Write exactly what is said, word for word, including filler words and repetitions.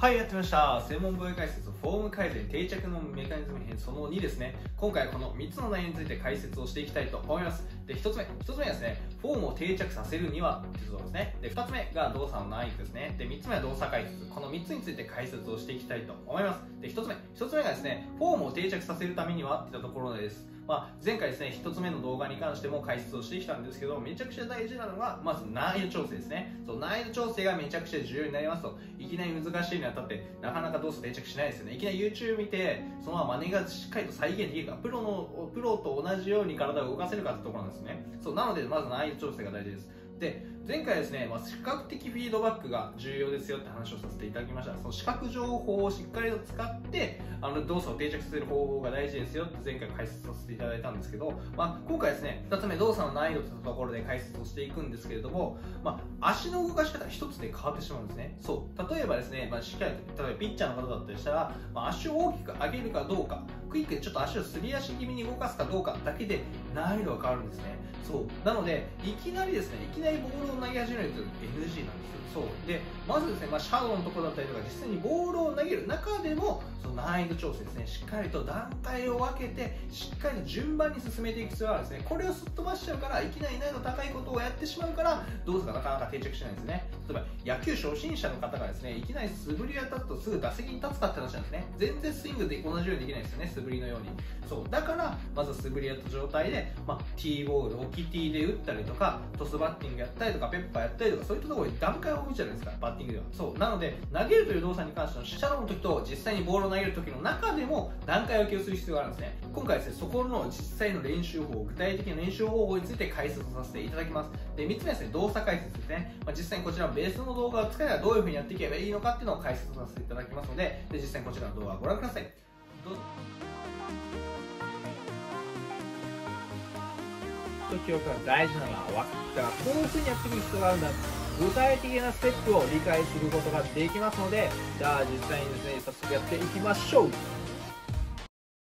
はい、やってました。専門防衛解説、フォーム改善、定着のメカニズム編そのにですね。今回はこのみっつの内容について解説をしていきたいと思います。で、ひとつめ、ひとつめはですね、フォームを定着させるにはというところですね。で、ふたつめが動作の難易度ですね。で、みっつめは動作解説。このみっつについて解説をしていきたいと思います。で、ひとつめ、ひとつめがですね、フォームを定着させるためにはといったところです。まあ、前回ですね、ひとつめの動画に関しても解説をしてきたんですけど、めちゃくちゃ大事なのが、まず難易度調整ですね。そう、難易度調整がめちゃくちゃ重要になりますと、いきなり難しいにあたって、なかなか動作定着しないですよね。いきなり YouTube 見て、そのまま真似がしっかりと再現できるか、プロの、プロと同じように体を動かせるかってところなんですね。そう、なので、まず難易度調整が大事です。で、前回ですね、まあ、視覚的フィードバックが重要ですよって話をさせていただきました。その視覚情報をしっかりと使って、あの動作を定着させる方法が大事ですよって前回解説させていただいたんですけど、まあ、今回ですね、ふたつめ動作の難易度というところで解説をしていくんですけれども、まあ、足の動かし方一つで変わってしまうんですね。そう。例えばですね、まあ、しっかりと、例えばピッチャーの方だったりしたら、まあ、足を大きく上げるかどうか、クイックでちょっと足をすり足気味に動かすかどうかだけで難易度が変わるんですね。そう。なので、いきなりですね、いきなりボールを投げ始めると エヌジー なんですよ。そう。で、まずですね、まあ、シャドウのところだったりとか、実際にボールを投げる中でも、その難易度調整ですね、しっかりと段階を分けて、しっかりと順番に進めていく必要があるんですね。これをすっ飛ばしちゃうから、いきなり難易度高いことをやってしまうから、動作がなかなか定着しないんですね。例えば、野球初心者の方がですね、いきなり素振りを立つとすぐ打席に立つかって話なんですね。全然スイングで同じようにできないですよね、素振りのように。そう。だから、まず素振りやった状態で、まあ、T ボール、置き T で打ったりとか、トスバッティングやったりとか、ペッパーやったりとか、そういったところに段階を置いちゃうんですから、バッティングでは。そう。なので、投げるという動作に関してのシャドウの時と実際にボールを投げる時の中でも段階分けをする必要があるんですね。今回ですね、そこの実際の練習法、具体的な練習方法について解説させていただきます。で、みっつめはですね、動作解説ですね。まあ、実際にこちらのベースの動画を使えばどういう風にやっていけばいいのかっていうのを解説させていただきますので、で実際にこちらの動画をご覧ください。どうぞ。記憶が大事なのは分かったら、こういう風にやっていく必要があるんだ。具体的なステップを理解することができますので、じゃあ実際にですね、早速やっていきましょう。